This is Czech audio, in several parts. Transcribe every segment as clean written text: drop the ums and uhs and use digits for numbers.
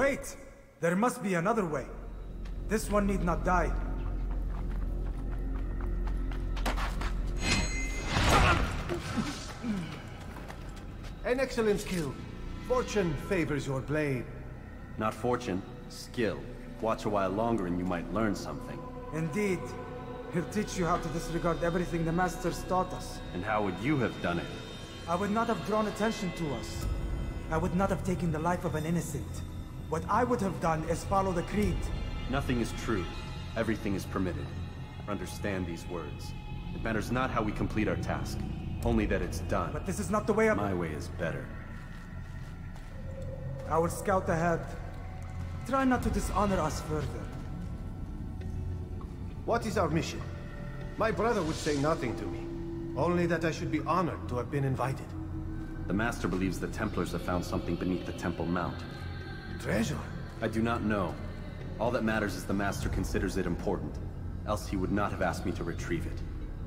Wait! There must be another way. This one need not die. An excellent skill. Fortune favors your blade. Not fortune, skill. Watch a while longer and you might learn something. Indeed. He'll teach you how to disregard everything the Masters taught us. And how would you have done it? I would not have drawn attention to us. I would not have taken the life of an innocent. What I would have done is follow the creed. Nothing is true. Everything is permitted. Understand these words. It matters not how we complete our task, only that it's done. But this is not the way My way is better. I will scout ahead. Try not to dishonor us further. What is our mission? My brother would say nothing to me. Only that I should be honored to have been invited. The Master believes the Templars have found something beneath the Temple Mount. Treasure? I do not know. All that matters is the Master considers it important. Else he would not have asked me to retrieve it.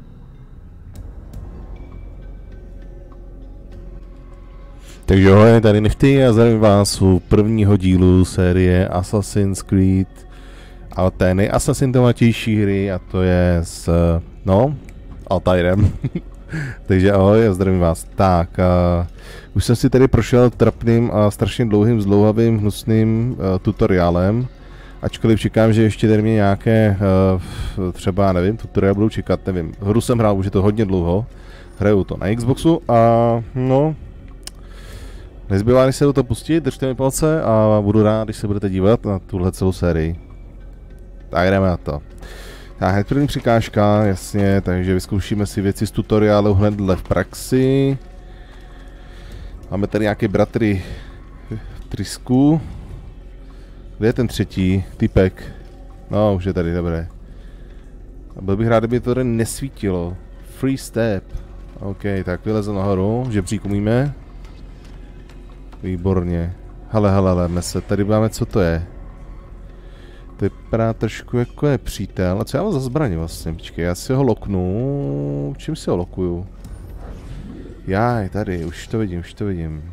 Takže ahoj, tady Nifty a zdravím vás u prvního dílu série Assassin's Creed a té nejassasintovatější hry, a to je s, Altairem. Takže ahoj a zdravím vás. Tak, už jsem si tady prošel trapným a strašně dlouhým, zdlouhavým, hnusným tutoriálem. Ačkoliv čekám, že ještě tady mě nějaké, třeba, nevím, tutoriál budou čekat, nevím. Hru jsem hrál, už je to hodně dlouho. Hraju to na Xboxu a no... Nezbývá, než se do toho pustit, držte mi palce a budu rád, když se budete dívat na tuhle celou sérii. Tak jdeme na to. Tak hned první překážka, jasně, takže vyzkoušíme si věci z tutoriálu hnedle v praxi. Máme tady nějaké bratry Trysku. Kde je ten třetí typek? No, už je tady, dobré. A byl bych rád, kdyby to tady nesvítilo. Free step. OK, tak vylezem nahoru, žebřík umíme. Výborně. Hele, se tady máme, co to je. To vypadá trošku jako nepřítel. A co já mám za zbraně vlastně? Počkej, já si ho loknu. Čím si ho lokuju? Jaj, tady, už to vidím.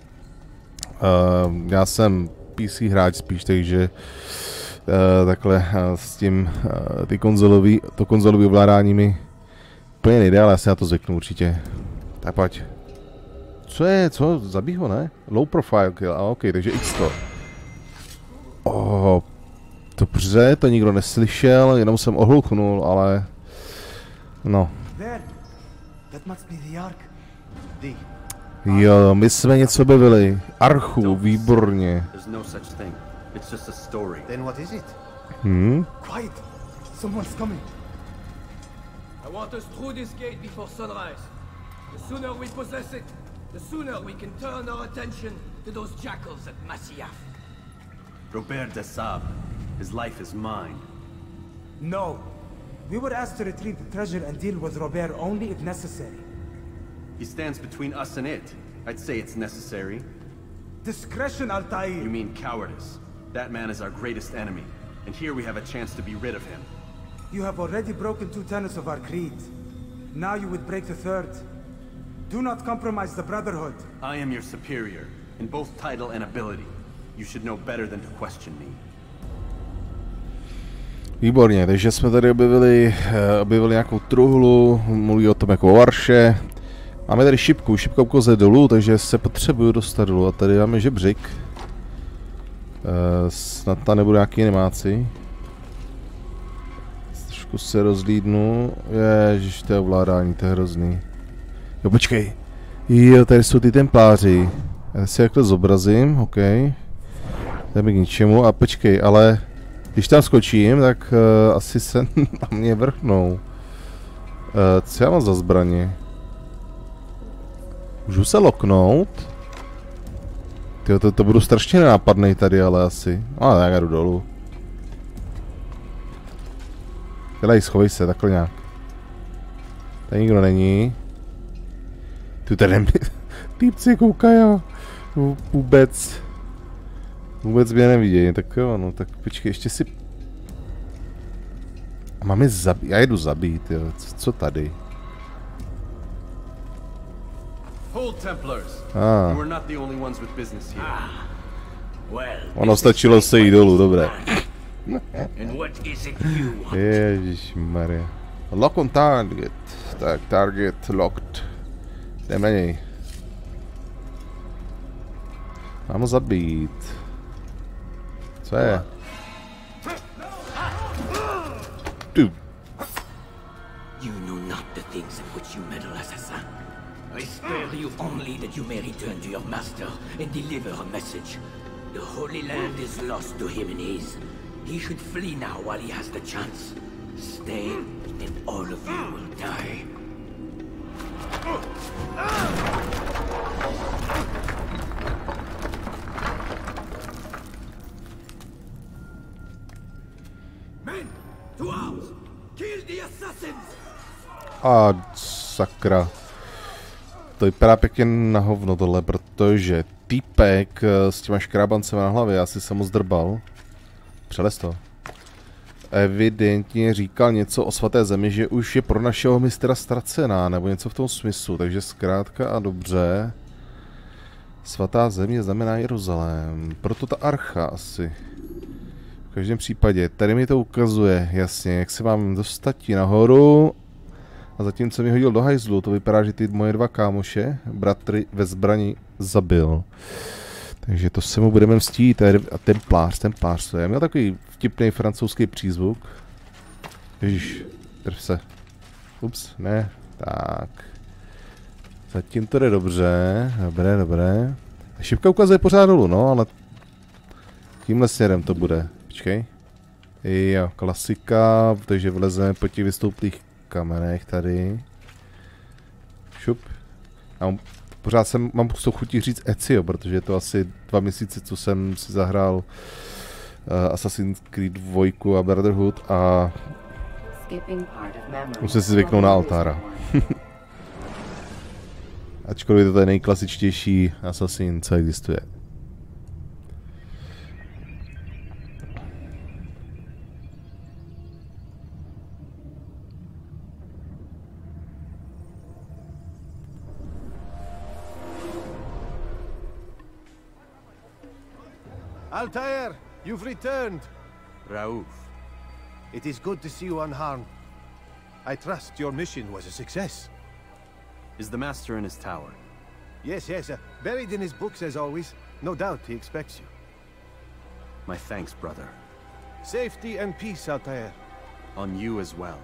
Já jsem PC hráč spíš, takže takhle s tím to konzolový ovládání mi úplně nejde, ale já si na to zvyknu určitě. Tak pojď. Co je? Co? Zabij ho, ne? Low profile kill. OK, takže X to. Oh, dobře, to nikdo neslyšel, jenom jsem ohluchnul, ale... No. Jo, my jsme něco objevili. Archu, výborně. Quiet. Someone's coming. I want us through this gate before sunrise. The sooner we possess it, the sooner we can turn our attention to those jackals at Masyaf. Robert de Sable. His life is mine. No. We were asked to retrieve the treasure and deal with Robert only if necessary. He stands between us and it. I'd say it's necessary. Discretion, Altair. You mean cowardice. That man is our greatest enemy, and here we have a chance to be rid of him. You have already broken 2 tenets of our creed. Now you would break the 3rd. Do not compromise the Brotherhood. I am your superior, in both title and ability. You should know better than to question me. Výborně, takže jsme tady objevili nějakou truhlu, mluví o tom jako o Varše. Máme tady šipku koze dolů, takže se potřebuju dostat dolů. A tady máme žebřík. Snad tam nebude nějaký animáci. Trošku se rozlídnu. Ježiš, to je ovládání, to je hrozný. Jo, počkej. Jo, tady jsou ty templáři. Já si jakhle zobrazím, OK. To je mi k ničemu. A počkej, ale když tam skočím, tak asi se na mě vrhnou. Co já mám za zbraně? Můžu se loknout? Tyjo, to budu strašně nenápadnej tady, ale asi. No, tak já jdu dolů. Dělej, schovej se, takhle nějak. Tady nikdo není. Tu tady týpci koukají, vůbec mě nevidějí, tak jo, no, tak počkej, ještě si... Máme zabít, já jedu zabít, jo, co tady? Hold, Templars. You are not the only ones with business here. Ono stačilo se jít dolů, dobré. And what is it you want? Ježišmarja. Lock on target. Tak, target locked. Jdeme na něj. Mám ho zabít. Co je? Dude. You know not the things in which you meddle, assassin. I spare you only that you may return to your master and deliver a message. The Holy Land is lost to him and his. He should flee now while he has the chance. Stay, and all of you will die. Men, to arms! Kill the assassins! A sakra. To vypadá pěkně na hovno tohle, protože týpek s těma škrábancema na hlavě, asi jsem mu zdrbal. Přelez to. Evidentně říkal něco o svaté zemi, že už je pro našeho mistra ztracená, nebo něco v tom smyslu, takže zkrátka a dobře. Svatá země znamená Jeruzalém, proto ta archa asi. V každém případě, tady mi to ukazuje jasně, jak se mám dostat nahoru. A zatímco mi hodil do hajzlu, to vypadá, že ty moje dva kámoše, bratry ve zbrani, zabil. Takže to se mu budeme mstít. A templář, to je. Měl takový vtipný francouzský přízvuk. Ježiš, drž se. Ups, ne, tak. Zatím to jde dobře, dobré. Šipka ukazuje pořád dolů, no, ale tímhle směrem to bude. Počkej. Jo, klasika, takže vlezeme po těch vystouplých kamenech tady. Šup. A pořád mám chutí říct Ezio, protože je to asi 2 měsíce, co jsem si zahrál Assassin's Creed 2 a Brotherhood a musím si zvyknout na Altára. Ačkoliv to je nejklasičtější Assassin, co existuje. Altair, you've returned. Raouf. It is good to see you unharmed. I trust your mission was a success. Is the master in his tower? Yes, buried in his books as always. No doubt he expects you. My thanks, brother. Safety and peace, Altair. On you as well.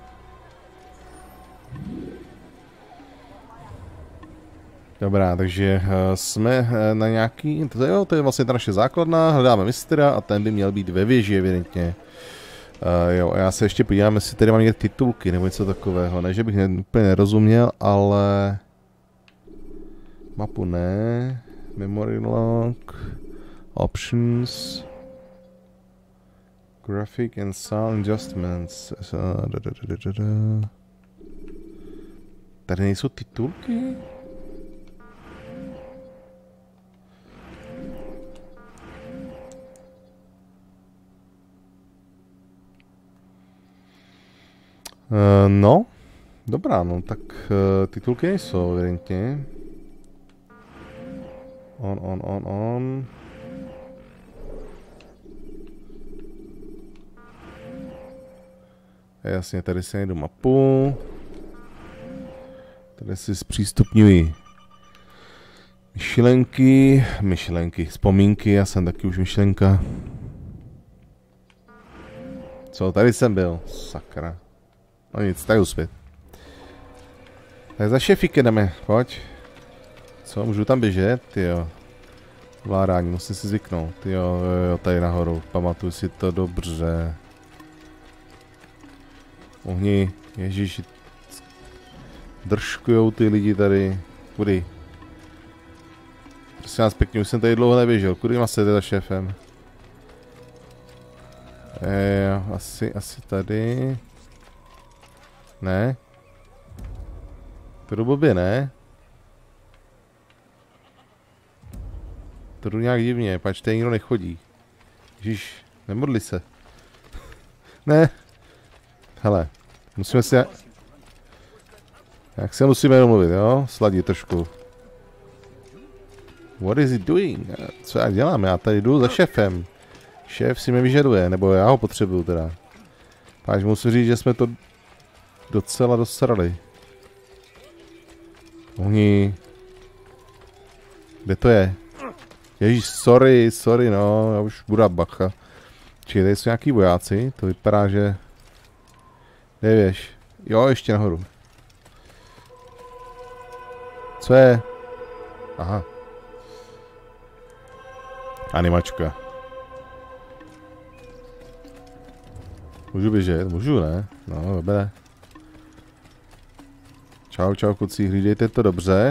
Dobrá, takže jsme na nějaký, to je vlastně ta naše základna, hledáme mistra a ten by měl být ve věži evidentně. Jo, a já se ještě podívám, jestli tady mám někde titulky nebo něco takového, ne, že bych úplně nerozuměl, ale mapu ne, memory log, options, graphic and sound adjustments, tady nejsou titulky? No, dobrá, no, tak titulky nejsou, evidentně. On. Jasně, tady si najdu mapu. Tady si zpřístupňuji myšlenky, vzpomínky, já jsem taky už myšlenka. Co, tady jsem byl, sakra. No nic, tak uspět. Tak za šefíky jdeme, pojď. Co, můžu tam běžet? Jo. Vládání, musím si zvyknout. Jo, tady nahoru, pamatuju si to dobře. Ohni, ježiši. Držkujou ty lidi tady. Kudy? Prosím vás pěkně, už jsem tady dlouho neběžel. Kudy má se za šéfem? Jo, asi tady. Ne? To jdu blbě, ne? To jdu nějak divně, pač tady nikdo nechodí. Ježíš, nemodli se. Ne. Hele, musíme si... Jak se musíme domluvit, jo? Sladit trošku. What is he doing? Co já dělám? Já tady jdu za šéfem. Šéf si mě vyžaduje, nebo já ho potřebuju teda. Takže musím říct, že jsme to docela dosrali. Oni... Kde to je? Ježíš, sorry, no, já už budu bacha. Čili tady jsou nějaký vojáci, to vypadá, že... Kde věš? Jo, ještě nahoru. Co je? Aha. Animačka. Můžu běžet? Můžu, ne? No, dobré. Čau, kluci, hlídejte to dobře.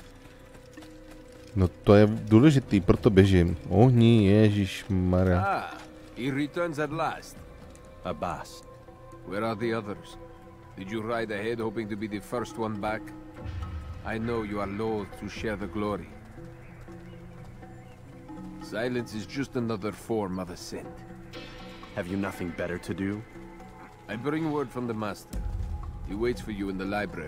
No to je důležitý, proto běžím. Ohni, ježišmarja. Ah, he returns at last. Abbas, where are the others? Did you ride ahead hoping to be the first one back? I know you are loath to share the glory. Silence is just another form of assent. Have you nothing better to do? I bring word from the master. He waits for you in the library.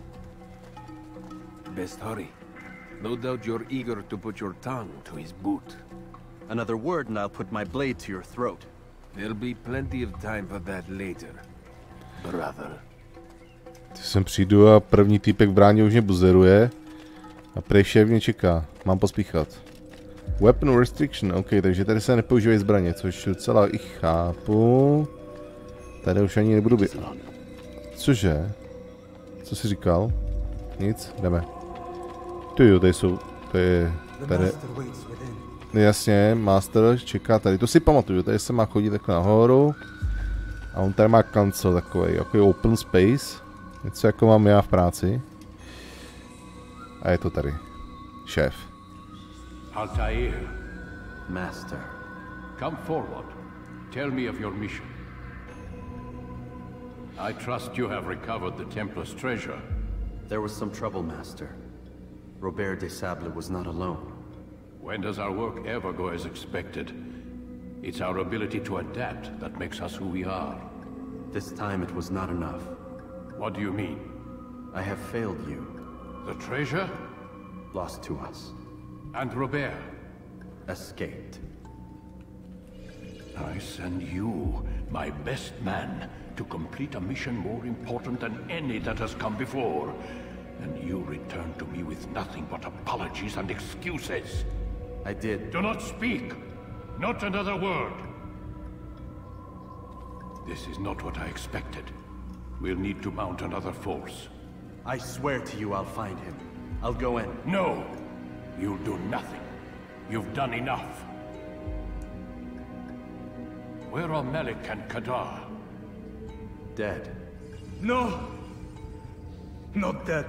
Best hurry. No doubt you're eager to put your tongue to his boot. Another word and I'll put my blade to your throat. There'll be plenty of time for that later, brother. Sem přijdu a první týpek v bráně už mě buzeruje. A prej šéf mě čeká. Mám pospíchat. Weapon restriction, ok, takže tady se nepoužívají zbraně, což docela i chápu. Tady už ani nebudu být. Cože? Co jsi říkal? Nic? Jdeme. Jo, tady jsou, to je, tady. Jasně, master čeká tady, to si pamatuju, tady se má chodit takhle nahoru. A on tady má cancel takový, jako open space. Něco jako mám já v práci. A je to tady. Šéf. Altair. Master. Come forward. Tell me of your mission. I trust you have recovered the Templar's treasure. There was some trouble, Master. Robert de Sable was not alone. When does our work ever go as expected? It's our ability to adapt that makes us who we are. This time it was not enough. What do you mean? I have failed you. The treasure? Lost to us. And Robert? Escaped. I send you, my best man, to complete a mission more important than any that has come before. And you return to me with nothing but apologies and excuses. I did. Do not speak! Not another word! This is not what I expected. We'll need to mount another force. I swear to you I'll find him. I'll go in. No! You'll do nothing. You've done enough. Where are Melik and Kadar? Dead. No! Not dead.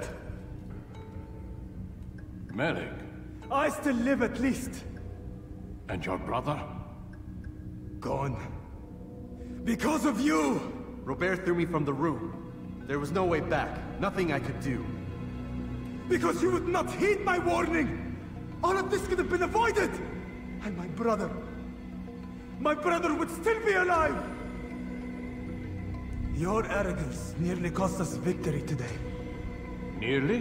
Melik? I still live at least. And your brother? Gone. Because of you! Robert threw me from the room. There was no way back. Nothing I could do. Because you would not heed my warning! All of this could have been avoided! And my brother would still be alive! Your arrogance nearly cost us victory today. Nearly?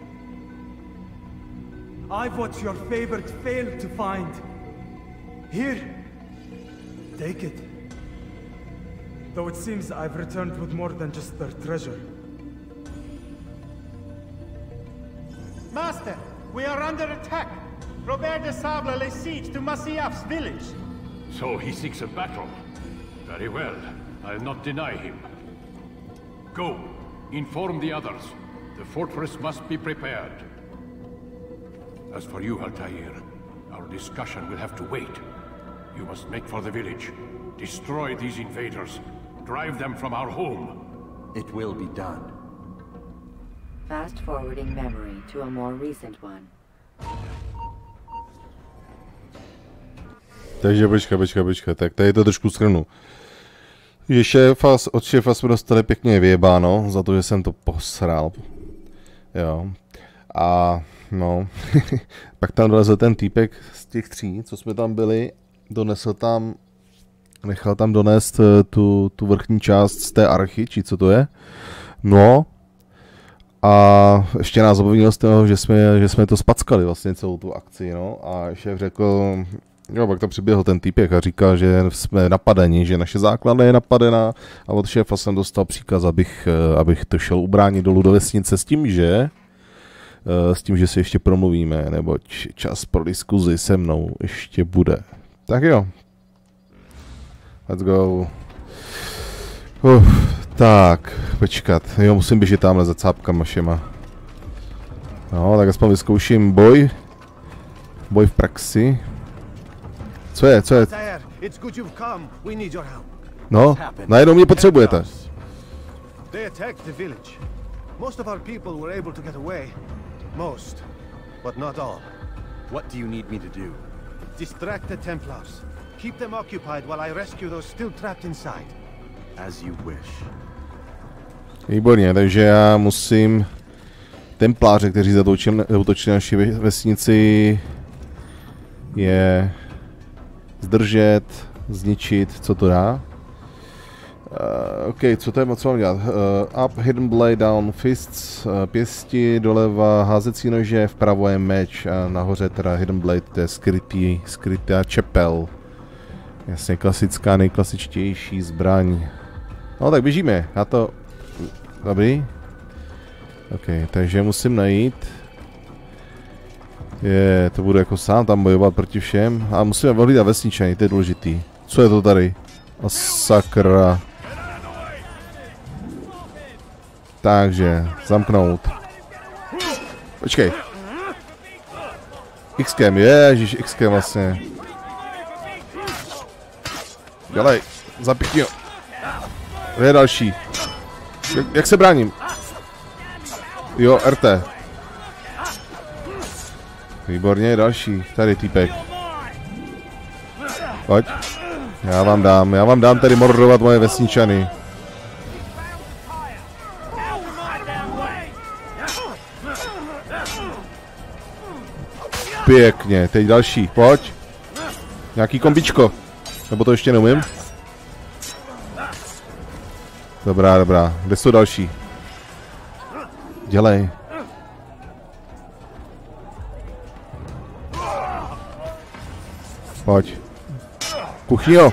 I've what your favorite failed to find. Here. Take it. Though it seems I've returned with more than just their treasure. Master, we are under attack. Robert de Sable lays siege to Masyaf's village. So he seeks a battle. Very well. I'll not deny him. Go. Inform the others. The fortress must be prepared. As for you, Altair, our discussion will have to wait. You must make for the village. Destroy these invaders. Drive them from our home. It will be done. Fast-forwarding memory to a more recent one. Takže počkej, tak tady to trošku shrnu. Že od šéfa jsme dostali pěkně vyjebáno, za to, že jsem to posral. Jo. A no, pak tam dolezl ten týpek z těch 3, co jsme tam byli, nechal tam donést tu vrchní část z té archy, či co to je. No, A ještě nás obvinil z toho, že jsme to spackali vlastně celou tu akci, no. A šéf řekl, jo, pak to přiběhl ten týpek a říkal, že jsme napadeni, že naše základna je napadená a od šéfa jsem dostal příkaz, abych to šel ubránit dolů do vesnice s tím, že si ještě promluvíme, neboť čas pro diskuzi se mnou ještě bude. Tak jo. Let's go. Tak, počkat. Jo, musím běžet tamhle za cápkama všema. No, tak aspoň vyzkouším boj. Boj v praxi. Co je? No, najednou mě potřebujete. They attacked the village. Most of our people were able to get away. Most, but not all. What do you need me to do? Distract the Templars. Keep them occupied while I rescue those still trapped inside. As you wish. Výborně, takže já musím Templáře, kteří zautočili naši vesnici, je zdržet, zničit, co to dá. OK, co to je, co mám dělat? Up, hidden blade, down, fists, pěsti, doleva, házecí nože, vpravo je meč a nahoře teda hidden blade, to je skrytá čepel. Jasně, klasická, nejklasičtější zbraň. No tak běžíme, já to... Dobrý. OK, takže musím najít. To budu jako sám tam bojovat proti všem. A musíme vyhlídat vesničany, to je důležitý. Co je to tady? A sakra. Takže, zamknout. Počkej. X-kem, ježiš, X-kem vlastně. Dělej, zapíchni ho. To je další. Jak se bráním? Jo, RT. Výborně, další. Tady týpek. Pojď. Já vám dám tady mordovat moje vesničany. Pěkně, teď další, pojď. Nějaký kombičko. Nebo to ještě neumím? Dobrá. Kde jsou další? Dělej. Pojď. Kuchyňo.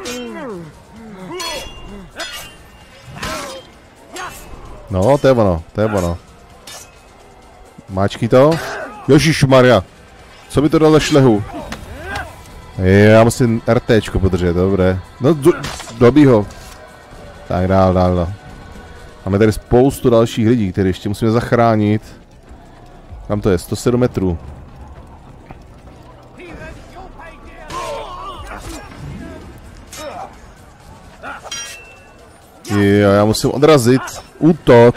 No, to je ono. Máčký to. Ježišmarja. Co by to dalo za šlehu? Já musím RTčko podržet, dobré. No, dobí ho. Tak dál. Máme tady spoustu dalších lidí, které ještě musíme zachránit. Kam to je? 107 metrů. Jo, já musím odrazit útok.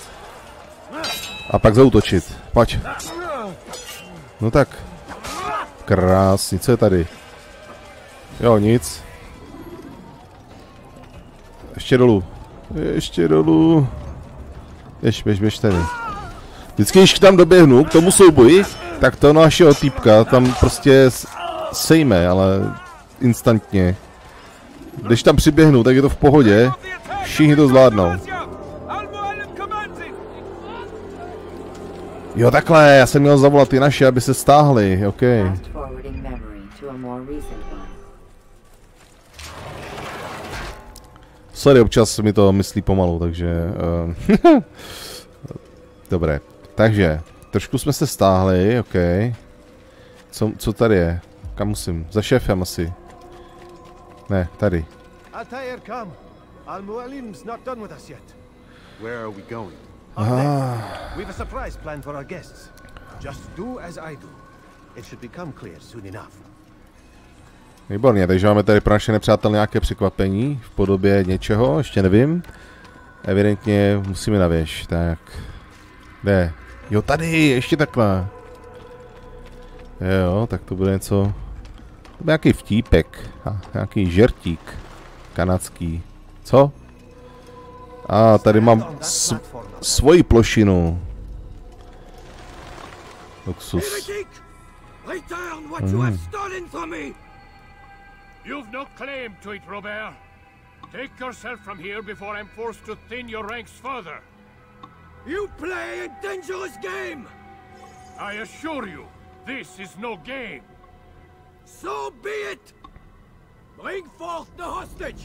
A pak zaútočit. Pojď. No tak. Krásný, co je tady? Jo, nic. Ještě dolů. Běž tady. Vždycky, když tam doběhnu k tomu souboji, tak to našeho týpka tam prostě sejme, ale instantně. Když tam přiběhnu, tak je to v pohodě. Všichni to zvládnou. Jo, takhle, já jsem měl zavolat ty naše, aby se stáhli, OK. Sorry, občas mi to myslí pomalu, takže... Dobré, takže, trošku jsme se stáhli, OK. Co tady je? Kam musím? Za šéfem asi. Ne, tady. Altair, come. Al-Mualim's not done with us yet. Where are we going? We've a surprise plan for our guests. Just do as I do. It should become clear soon enough. Výborně, takže máme tady pro naše nepřátel nějaké překvapení v podobě něčeho, ještě nevím. Evidentně musíme na věž, tak. Kde? Jo, tady, ještě takhle. Jo, tak to bude něco. To bude nějaký vtípek. Nějaký žertík. Kanadský. Co? A tady mám svoji plošinu. Luxus. You've no claim to it, Robert. Take yourself from here before I'm forced to thin your ranks further. You play a dangerous game! I assure you, this is no game! So be it! Bring forth the hostage!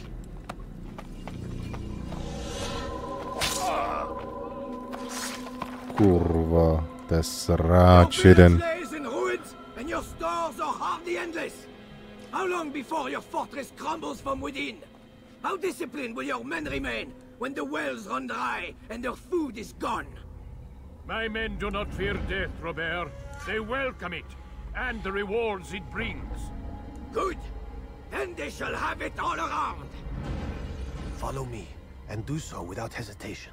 Kurva, to je sráč jeden. And your stores are hardly endless. How long before your fortress crumbles from within? How disciplined will your men remain when the wells run dry and their food is gone? My men do not fear death, Robert. They welcome it, and the rewards it brings. Good. Then they shall have it all around. Follow me, and do so without hesitation.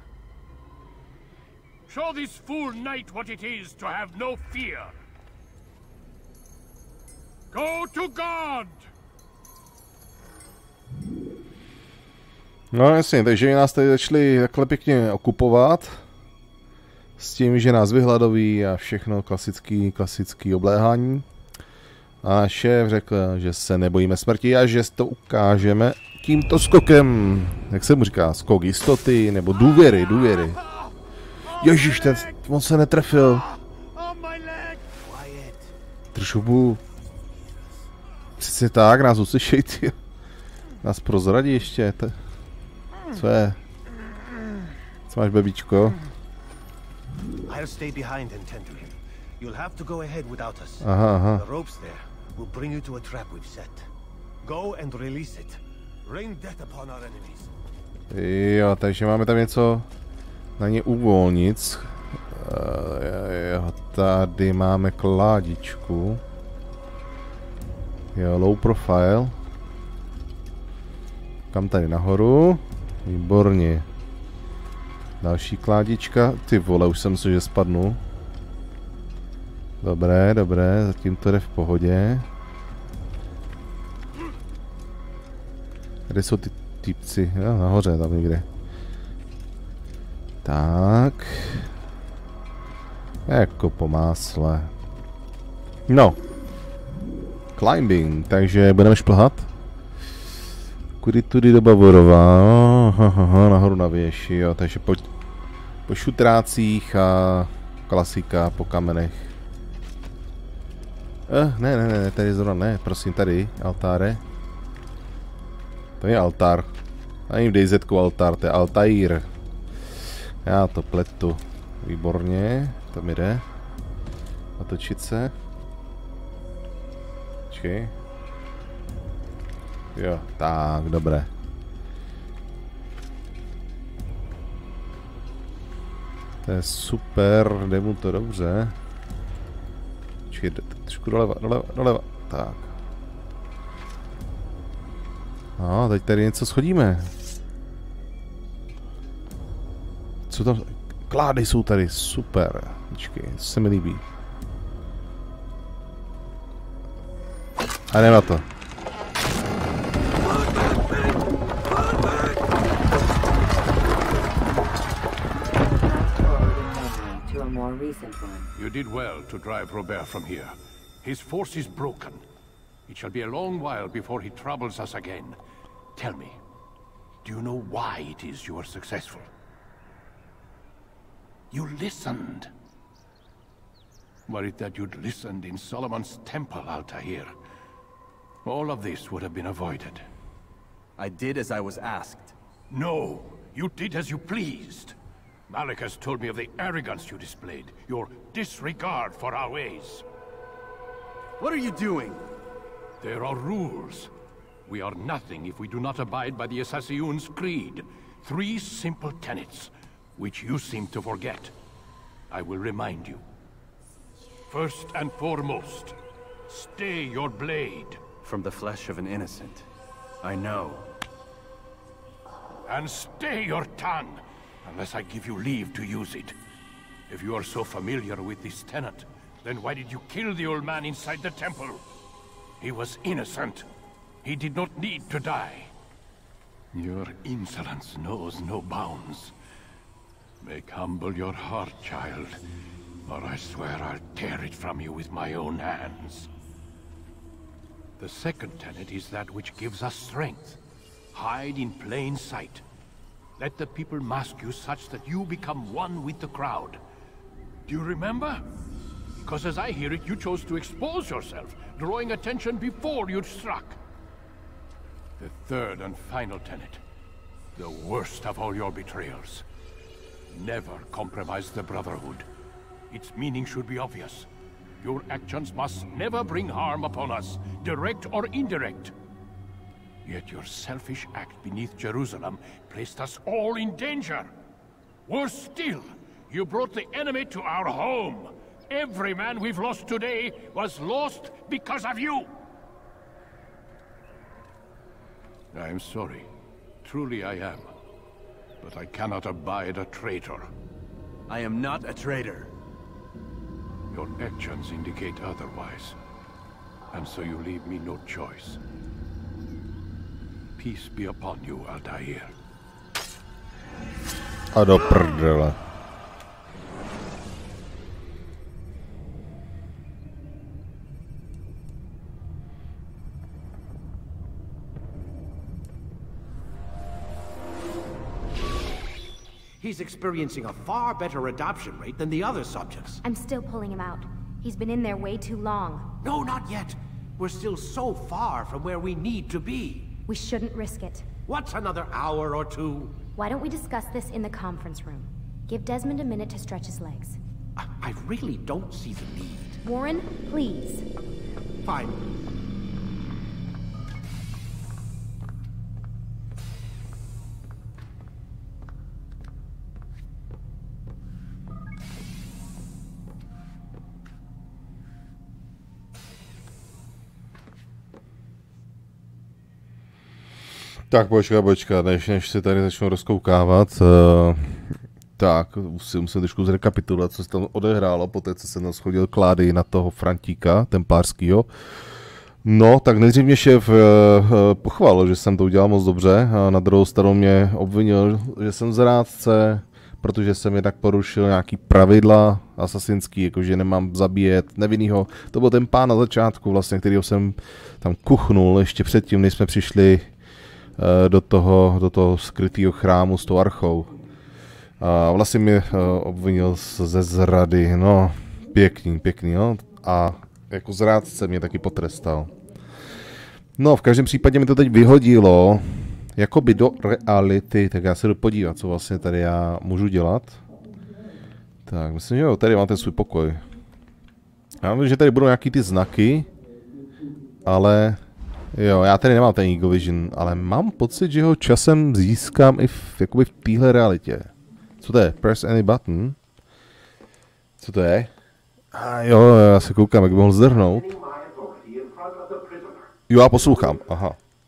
Show this fool knight what it is to have no fear. Go to God! No jasně, takže nás tady začali takhle pěkně okupovat. S tím, že nás vyhladoví a všechno klasický obléhání. A šéf řekl, že se nebojíme smrti a že to ukážeme tímto skokem. Jak se mu říká, skok jistoty nebo důvěry. Ježiš, on se netrefil. Držubu. Přesně tak, nás uslyšej, ty. Nás prozradí ještě. Co je? Co máš, bebíčko? I'll stay behind and tend to him. You'll have to go ahead without us. Aha. The ropes there will bring you to a trap we've set. Go and release it. Rain death upon our enemies. Jo, takže máme tam něco na ně uvolnit. Jo, tady máme kládičku. Jo, low profile. Kam tady nahoru? Výborně. Další kládička. Ty vole, už jsem myslel, že spadnu. Dobré, zatím to jde v pohodě. Kde jsou ty týpci? Jo, nahoře, tam někde. Tak. Jako po másle. No. Climbing, takže budeme šplhat. Kudy tudy do Bavorová. Nahoru na věži, jo, takže po šutrácích a klasika po kamenech. Ne, tady zrovna ne, prosím, tady, altáre. To je altár. Ani v DayZ-ku altár, to je Altair. Já to pletu. Výborně, to mi jde. Natočit se. Počkej. Jo, tak, dobré. To je super, jde mu to dobře. Počkej, trošku doleva, tak. No, teď tady něco schodíme. Co tam? Klády jsou tady, super. Počkej, to se mi líbí. A jdem na to. You did well to drive Robert from here. His force is broken. It shall be a long while before he troubles us again. Tell me, do you know why it is you are successful? You listened. Were it that you'd listened in Solomon's temple, Altair, all of this would have been avoided. I did as I was asked. No, you did as you pleased. Malik has told me of the arrogance you displayed, your disregard for our ways. What are you doing? There are rules. We are nothing if we do not abide by the Assassin's creed. 3 simple tenets, which you seem to forget. I will remind you. First and foremost, stay your blade. From the flesh of an innocent. I know. And stay your tongue, unless I give you leave to use it. If you are so familiar with this tenet, then why did you kill the old man inside the temple? He was innocent. He did not need to die. Your insolence knows no bounds. Make humble your heart, child, or I swear I'll tear it from you with my own hands. The second tenet is that which gives us strength. Hide in plain sight. Let the people mask you such that you become one with the crowd. Do you remember? Because as I hear it, you chose to expose yourself, drawing attention before you'd struck. The third and final tenet. The worst of all your betrayals. Never compromise the Brotherhood. Its meaning should be obvious. Your actions must never bring harm upon us, direct or indirect. Yet your selfish act beneath Jerusalem placed us all in danger. Worse still, you brought the enemy to our home. Every man we've lost today was lost because of you. I am sorry. Truly I am. But I cannot abide a traitor. I am not a traitor. Your actions indicate otherwise. And so you leave me no choice. Peace be upon you, Altair. A do prdele. He's experiencing a far better adoption rate than the other subjects. I'm still pulling him out. He's been in there way too long. No, not yet. We're still so far from where we need to be. We shouldn't risk it. What's another hour or two? Why don't we discuss this in the conference room? Give Desmond a minute to stretch his legs. I really don't see the need. Warren, please. Fine. Tak počkat, než si tady začnu rozkoukávat, tak si musím trošku zrekapitulovat, co se tam odehrálo, poté co jsem tam schodil klády na toho Frantíka, templářskýho. No, tak nejdřív mě šéf pochválil, že jsem to udělal moc dobře, a na druhou stranu mě obvinil, že jsem zrádce, protože jsem jednak porušil nějaký pravidla asasinský, jakože nemám zabíjet nevinnýho. To byl ten pán na začátku vlastně, kterýho jsem tam kuchnul ještě předtím, než jsme přišli do toho skrytého chrámu s tou archou. A vlastně mě obvinil ze zrady, no, pěkný, no, a jako zrádce mě taky potrestal. No, v každém případě mi to teď vyhodilo, jakoby do reality, tak já se jdu podívat, co vlastně tady já můžu dělat. Tak, myslím, že jo, tady mám ten svůj pokoj. Já vím, že tady budou nějaký ty znaky, ale jo, já tady nemám ten Eagle Vision, ale mám pocit, že ho časem získám i jakoby v téhle realitě. Co to je? Press any button? Co to je? A jo, já se koukám, jak by mohl zdrhnout. Jo, já poslouchám, aha.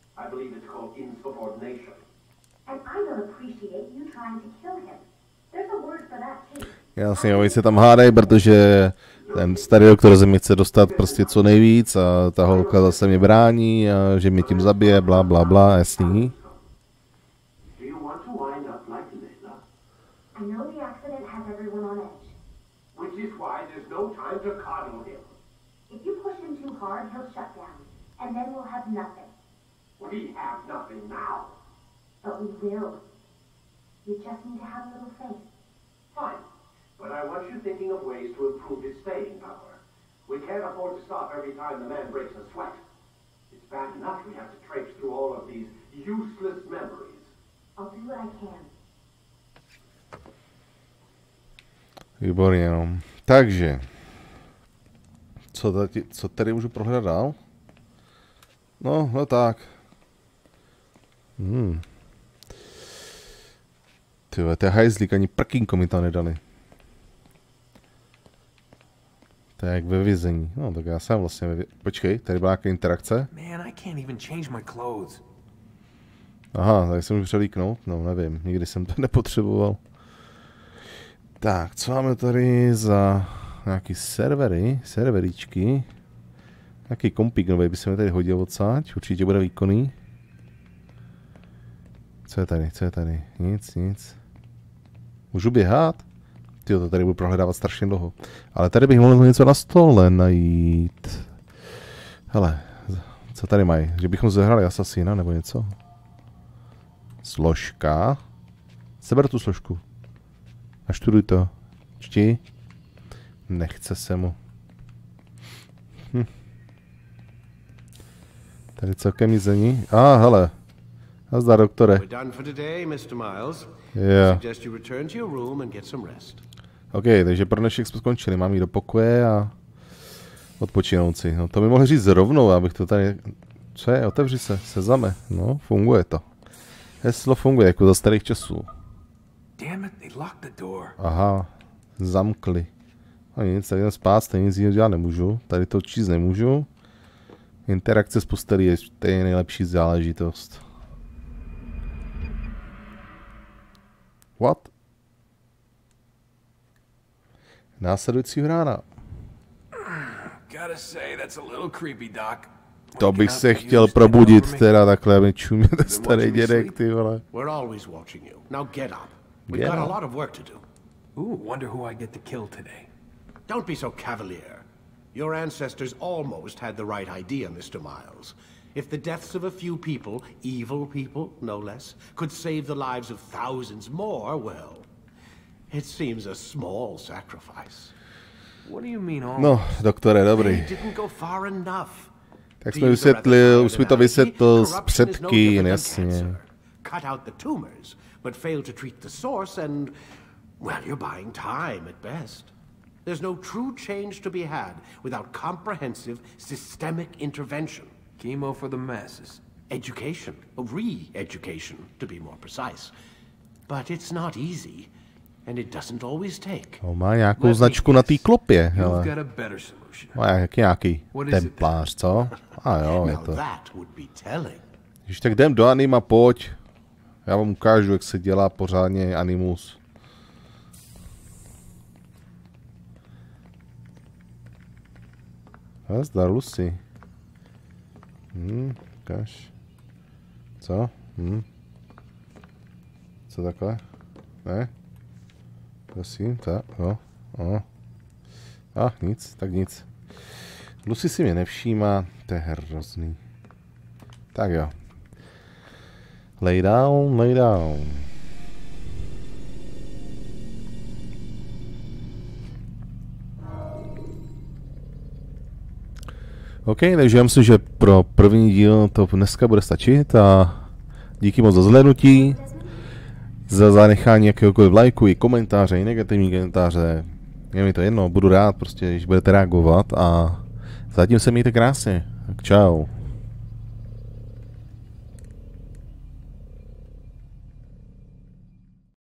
Jasně, oni se tam hádají, protože ten starý doktor ze mě chce dostat prostě co nejvíc a ta holka zase mě brání a že mě tím zabije, bla bla bla, jasný. But I want you thinking of ways to improve his staying power. We can't afford to stop every time the man breaks a sweat. It's bad enough we have to traipse through all of these useless memories. I'll do what I can. Výborně, no. Takže, co tady můžu prohledat dál? No tak. Tyhle, to je hajzlík, ani prkínko mi tam nedali. To je jak ve vězení. No, tak já jsem vlastně Počkej, tady byla nějaká interakce. Aha, tady jsem už přelíknout? No, nevím, nikdy jsem to nepotřeboval. Tak, co máme tady za nějaký serveríčky. Nějaký kompík nový by se mi tady hodil odsáď, určitě bude výkonný. Co je tady? Nic. Můžu běhat? Tyjo, to tady budu prohledávat strašně dlouho. Ale tady bych mohl něco na stole najít. Hele, co tady mají? Že bychom zahrali Asasina nebo něco? Složka. Seber tu složku. A študuj to. Čti. Nechce se mu. Tady celkem nic není. Hele. Nazdar, doktore. Yeah. OK, takže pro dnešek jsme skončili. Mám jít do pokoje a odpočinout si. No to mi mohli říct rovnou, abych to tady... Co je? Otevři se. Sezame. No, funguje to. Heslo funguje, jako za starých časů. Aha. Zamkli. No nic, tak jdem spát, stejně nic jiného dělat nemůžu. Tady to číst nemůžu. Interakce s postelí je nejlepší záležitost. What? Následujícího rána. To bych se chtěl probudit, teda takhle, aby čuměl ten starý dědek, ty vole. We've got a lot of work to do. Ooh, wonder who I get to kill today. Don't be so cavalier. Your ancestors almost had the right idea, Mr. Miles. If the deaths of a few people, evil people, no less, could save the lives of thousands more, well, it seems a small sacrifice. What do you mean almost? No, doktore, dobrý. They didn't go far enough. Tak jsme vysvětlil, už jsme to vysvětlil z předky, jasně. Cut out the tumors, but fail to treat the source and, well, you're buying time at best. There's no true change to be had without comprehensive, systemic intervention. Chemo for the masses. Education, re-education, to be more precise. But it's not easy, and it doesn't always take. On má nějakou značku na té klopě, hele. Má nějaký templář, co? A jo, je to. Když tak jdem do anima, pojď. Já vám ukážu, jak se dělá pořádně animus. Zdar Lucy. Ukáž. Co? Co takhle? Ne? Prosím, tak, jo. Nic, tak nic. Lucy si mě nevšímá, to je hrozný. Tak jo. Lay down, lay down. OK, takže já myslím, že pro první díl to dneska bude stačit a díky moc za zhlédnutí, za zanechání jakéhokoliv lajku i komentáře, i negativní komentáře. Je mi to jedno, budu rád prostě, když budete reagovat a zatím se mějte krásně. Tak čau.